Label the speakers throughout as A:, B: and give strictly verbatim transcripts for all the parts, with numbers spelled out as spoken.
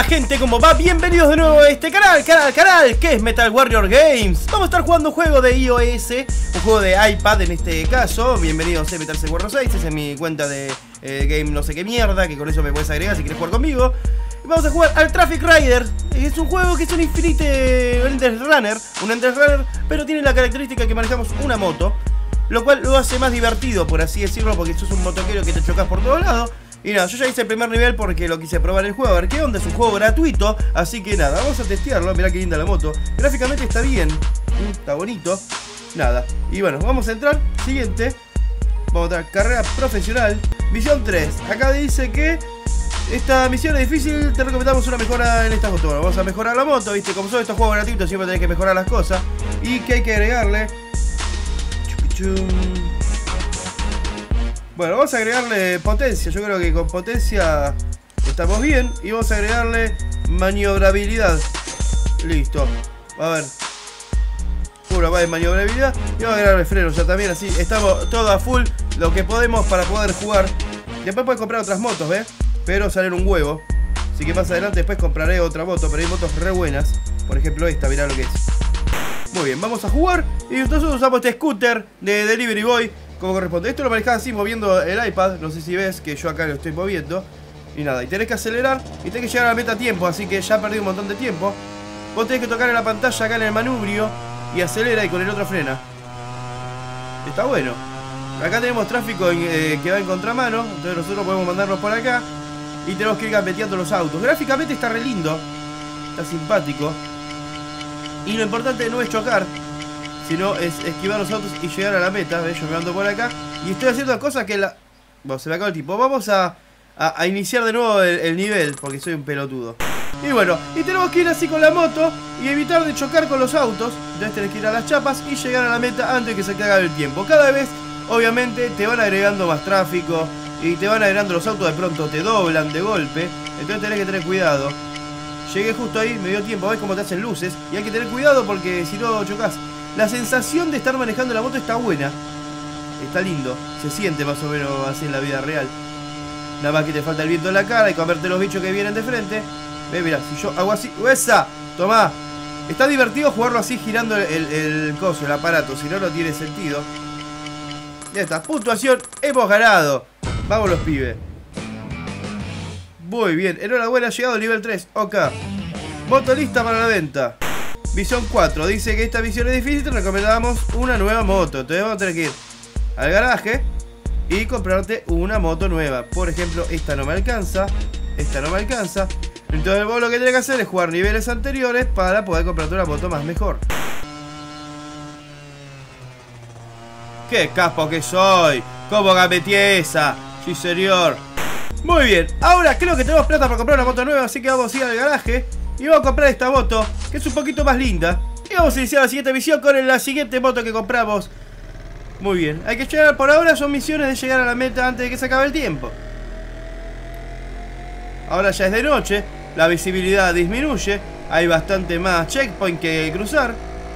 A: gente, ¿cómo va? Bienvenidos de nuevo a este canal, canal, canal, que es Metal Warrior Games. Vamos a estar jugando un juego de iOS, un juego de iPad en este caso. Bienvenidos a Metal Warrior seis, esa es mi cuenta de eh, Game no sé qué mierda, que con eso me puedes agregar si quieres jugar conmigo. Vamos a jugar al Traffic Rider. Es un juego que es un Infinite Endless Runner, un Endless Runner, pero tiene la característica que manejamos una moto, lo cual lo hace más divertido, por así decirlo, porque sos un motoquero que te chocas por todos lados. Y nada, yo ya hice el primer nivel porque lo quise probar el juego, a ver qué onda, es un juego gratuito. Así que nada, vamos a testearlo, mirá qué linda la moto. Gráficamente está bien, está bonito. Nada, y bueno, vamos a entrar, siguiente. Vamos a entrar, carrera profesional, misión tres. Acá dice que esta misión es difícil, te recomendamos una mejora en esta moto. Bueno, vamos a mejorar la moto, viste, como son estos juegos gratuitos siempre tenés que mejorar las cosas. Y que hay que agregarle... Bueno, vamos a agregarle potencia. Yo creo que con potencia estamos bien. Y vamos a agregarle maniobrabilidad. Listo. A ver. Puro va de maniobrabilidad. Y vamos a agregarle frenos ya también. Así estamos todo a full. Lo que podemos para poder jugar. Después puedes comprar otras motos, ¿ves? Pero salen un huevo. Así que más adelante después compraré otra moto. Pero hay motos re buenas. Por ejemplo esta, mirá lo que es. Muy bien, vamos a jugar. Y nosotros usamos este scooter de Delivery Boy como corresponde. Esto lo manejás así moviendo el iPad. No sé si ves que yo acá lo estoy moviendo. Y nada, y tenés que acelerar y tenés que llegar a la meta a tiempo. Así que ya perdí un montón de tiempo. Vos tenés que tocar en la pantalla acá en el manubrio y acelera y con el otro frena. Está bueno. Acá tenemos tráfico eh, que va en contramano. Entonces nosotros podemos mandarnos por acá y tenemos que ir gambeteando los autos. Gráficamente está re lindo, está simpático. Y lo importante no es chocar, sino es esquivar los autos y llegar a la meta. ¿Ves? Yo me ando por acá y estoy haciendo cosas que la... Bueno, se me acabó el tiempo. Vamos a, a, a iniciar de nuevo el, el nivel, porque soy un pelotudo. Y bueno, y tenemos que ir así con la moto y evitar de chocar con los autos. Entonces tenés que ir a las chapas y llegar a la meta antes de que se te haga el tiempo. Cada vez, obviamente, te van agregando más tráfico y te van agregando los autos, de pronto te doblan de golpe. Entonces tenés que tener cuidado. Llegué justo ahí, me dio tiempo, ves cómo te hacen luces. Y hay que tener cuidado porque si no chocas. La sensación de estar manejando la moto está buena. Está lindo, se siente más o menos así en la vida real. Nada más que te falta el viento en la cara y comerte los bichos que vienen de frente. Ve, mira, si yo hago así, ¡esa! Tomá. Está divertido jugarlo así girando el, el, el coso, el aparato, si no, no tiene sentido. Ya está, puntuación, hemos ganado. Vamos los pibes. Muy bien, enhorabuena, llegado al nivel tres. Ok. Moto lista para la venta. Misión cuatro. Dice que esta misión es difícil. Te recomendamos una nueva moto. Entonces vamos a tener que ir al garaje y comprarte una moto nueva. Por ejemplo, esta no me alcanza. Esta no me alcanza. Entonces vos lo que tenés que hacer es jugar niveles anteriores para poder comprarte una moto más mejor. ¡Qué capo que soy! ¡Cómo gambeteé esa! Sí, señor. Muy bien, ahora creo que tenemos plata para comprar una moto nueva, así que vamos a ir al garaje y vamos a comprar esta moto, que es un poquito más linda. Y vamos a iniciar la siguiente misión con la siguiente moto que compramos. Muy bien, hay que llegar, por ahora son misiones de llegar a la meta antes de que se acabe el tiempo. Ahora ya es de noche, la visibilidad disminuye, hay bastante más checkpoint que cruzar.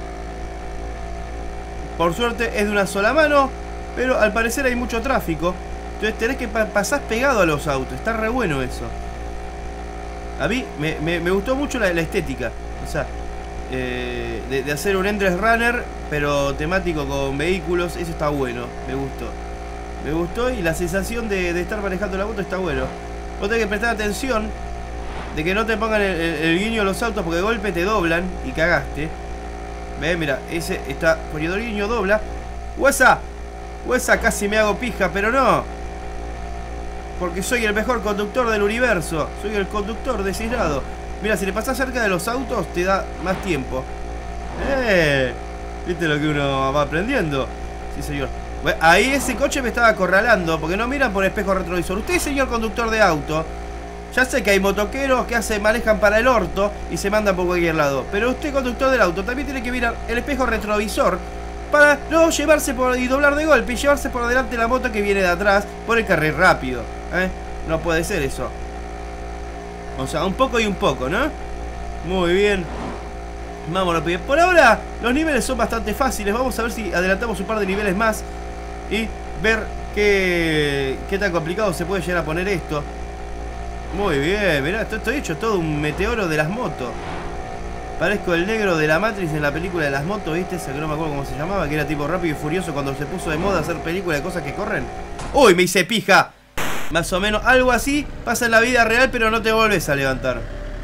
A: Por suerte es de una sola mano, pero al parecer hay mucho tráfico. Entonces tenés que pa pasar pegado a los autos. Está re bueno eso. A mí me, me, me gustó mucho la, la estética. O sea, eh, de, de hacer un Endless Runner, pero temático con vehículos. Eso está bueno. Me gustó. Me gustó y la sensación de, de estar manejando la moto está bueno. Vos tenés que prestar atención de que no te pongan el, el, el guiño a los autos, porque de golpe te doblan y cagaste. Ve, mira, ese está poniendo el guiño, dobla. ¡Huesa! ¡Huesa! Casi me hago pija, pero no. Porque soy el mejor conductor del universo. Soy el conductor designado. Mira, si le pasas cerca de los autos te da más tiempo. ¡Eh! ¿Viste lo que uno va aprendiendo? Sí, señor. Bueno, ahí ese coche me estaba acorralando porque no miran por espejo retrovisor. Usted, señor conductor de auto, ya sé que hay motoqueros que hacen, manejan para el orto y se mandan por cualquier lado. Pero usted, conductor del auto, también tiene que mirar el espejo retrovisor para no llevarse por y doblar de golpe y llevarse por delante la moto que viene de atrás por el carril rápido. ¿Eh? No puede ser eso. O sea, un poco y un poco, ¿no? Muy bien. Vámonos, bien. Por ahora los niveles son bastante fáciles. Vamos a ver si adelantamos un par de niveles más y ver qué, qué tan complicado se puede llegar a poner esto. Muy bien, mirá, esto estoy hecho todo un meteoro de las motos. Parezco el negro de la Matrix en la película de las motos, ¿viste? Ese que no me acuerdo cómo se llamaba, que era tipo Rápido y Furioso cuando se puso de moda hacer películas de cosas que corren. ¡Uy, me hice pija! Más o menos, algo así pasa en la vida real, pero no te volvés a levantar.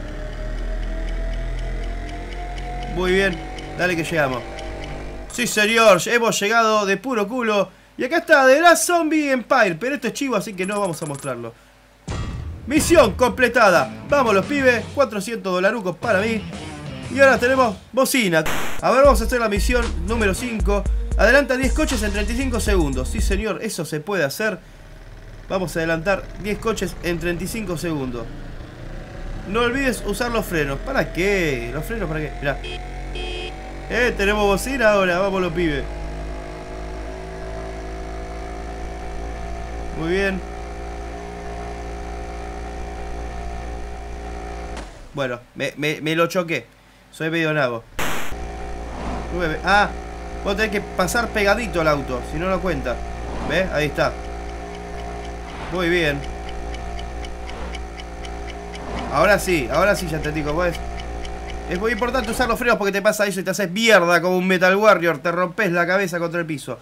A: Muy bien, dale que llegamos. Sí, señor, hemos llegado de puro culo. Y acá está, The Last Zombie Empire. Pero esto es chivo, así que no vamos a mostrarlo. Misión completada. Vamos los pibes, cuatrocientos dolarucos para mí. Y ahora tenemos bocina. A ver, vamos a hacer la misión número cinco. Adelanta diez coches en treinta y cinco segundos. Sí, señor, eso se puede hacer. Vamos a adelantar diez coches en treinta y cinco segundos. No olvides usar los frenos. ¿Para qué? ¿Los frenos para qué? Mirá. Eh, tenemos bocina ahora. Vamos los pibes. Muy bien. Bueno, me, me, me lo choqué. Soy medio nabo. Ah, vos tenés que pasar pegadito al auto, si no lo cuenta. ¿Ves? Ahí está. Muy bien. Ahora sí, ahora sí ya te digo, pues. Es muy importante usar los frenos porque te pasa eso y te haces mierda como un Metal Warrior. Te rompes la cabeza contra el piso.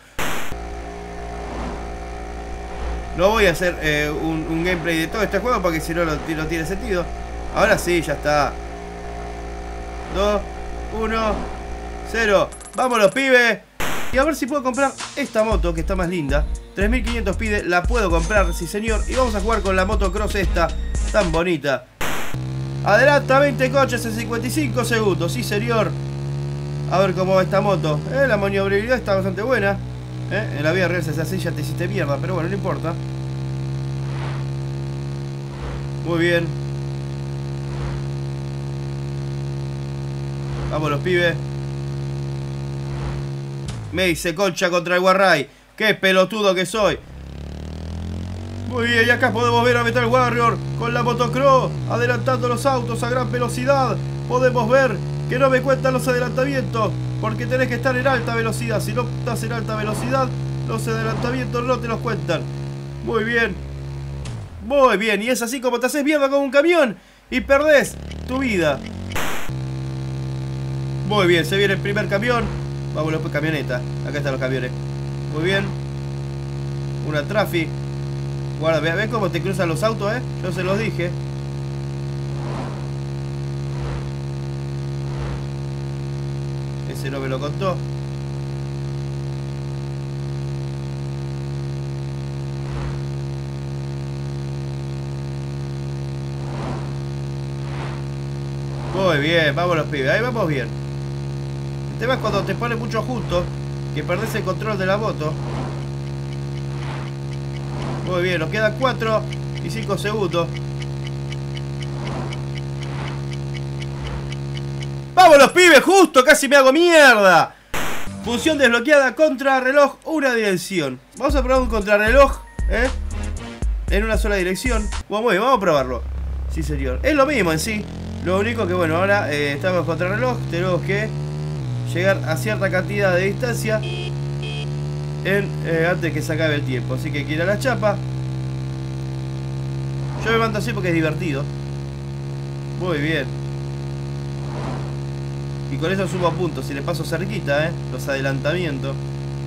A: No voy a hacer eh, un, un gameplay de todo este juego porque si no, no tiene sentido. Ahora sí, ya está. dos, uno, cero. ¡Vámonos, pibes! Y a ver si puedo comprar esta moto que está más linda. tres mil quinientos pide, la puedo comprar, sí señor. Y vamos a jugar con la motocross esta, tan bonita. Adelanta veinte coches en cincuenta y cinco segundos, sí señor. A ver cómo va esta moto. eh, La maniobrabilidad está bastante buena. ¿Eh? En la vida real se hace así, ya te hiciste mierda, pero bueno, no importa. Muy bien. Vamos los pibes. Me hice concha contra el Warray. Qué pelotudo que soy. Muy bien, y acá podemos ver a Metal Warrior con la motocross adelantando los autos a gran velocidad. Podemos ver que no me cuentan los adelantamientos porque tenés que estar en alta velocidad. Si no estás en alta velocidad, los adelantamientos no te los cuentan. Muy bien. Muy bien, y es así como te haces mierda con un camión y perdés tu vida. Muy bien, se viene el primer camión. Vámonos, pues, camioneta. Acá están los camiones. Muy bien. Una trafi. Guarda, ¿ves cómo te cruzan los autos, eh? Yo se los dije. Ese no me lo contó. Muy bien, vamos los pibes, ahí vamos bien. El tema es cuando te pones mucho juntos, que perdés el control de la moto. Muy bien, nos quedan cuatro y cinco segundos. ¡Vamos los pibes! ¡Justo! ¡Casi me hago mierda! Función desbloqueada, contrarreloj, una dirección. Vamos a probar un contrarreloj, ¿eh? En una sola dirección. Bueno, muy bien, vamos a probarlo. Sí, señor. Es lo mismo en sí. Lo único que, bueno, ahora eh, estamos contra el reloj. Tenemos que llegar a cierta cantidad de distancia en, eh, antes que se acabe el tiempo. Así que hay que ir a la chapa. Yo me mando así porque es divertido. Muy bien. Y con eso subo a puntos. Si le paso cerquita, eh, los adelantamientos.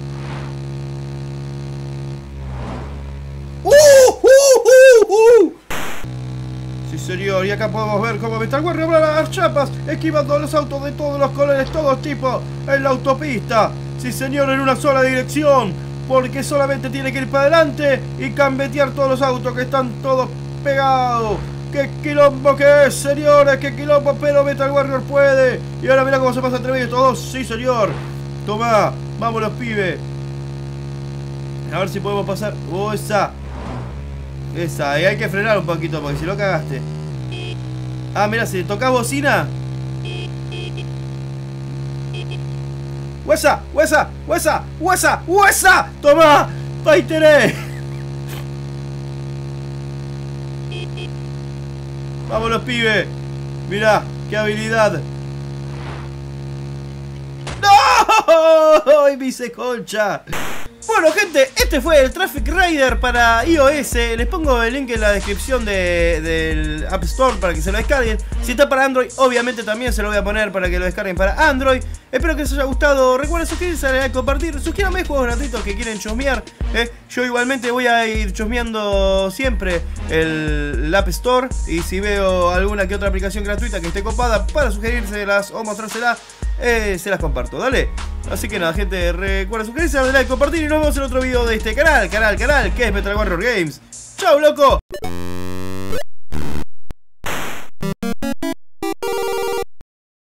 A: ¡Uh! ¡Uh! ¡Uh! ¡Uh! Sí, señor, y acá podemos ver cómo Metal Warrior va a las chapas, esquivando los autos de todos los colores, todos tipos, en la autopista. Sí, señor, en una sola dirección, porque solamente tiene que ir para adelante y cambetear todos los autos que están todos pegados. ¡Qué quilombo que es, señores! ¡Qué quilombo! Pero Metal Warrior puede. Y ahora mira cómo se pasa entre medio estos dos. Sí, señor. Toma, vamos los pibes. A ver si podemos pasar. ¡Oh, esa! Esa, y hay que frenar un poquito porque si lo cagaste. Ah, mira, si le tocas bocina. ¡Huesa! ¡Huesa! ¡Huesa! ¡Huesa! ¡Huesa! ¡Toma! ¡Ahí tenés! ¡Vamos los pibes! Mirá, qué habilidad. ¡No! ¡Ay, me hice concha! Bueno, gente, este fue el Traffic Rider para iOS. Les pongo el link en la descripción de, del App Store para que se lo descarguen. Si está para Android, obviamente también se lo voy a poner para que lo descarguen para Android. Espero que les haya gustado. Recuerden suscribirse, darle like, compartir. Suscríbanme, juegos gratuitos que quieren chusmear. ¿eh? Yo igualmente voy a ir chusmeando siempre el, el App Store. Y si veo alguna que otra aplicación gratuita que esté copada para sugerírselas o mostrárselas, eh, se las comparto. Dale. Así que nada, gente, recuerda suscribirse, darle like, compartir y nos vemos en otro video de este canal, canal, canal, que es Metal Warrior Games. ¡Chao, loco!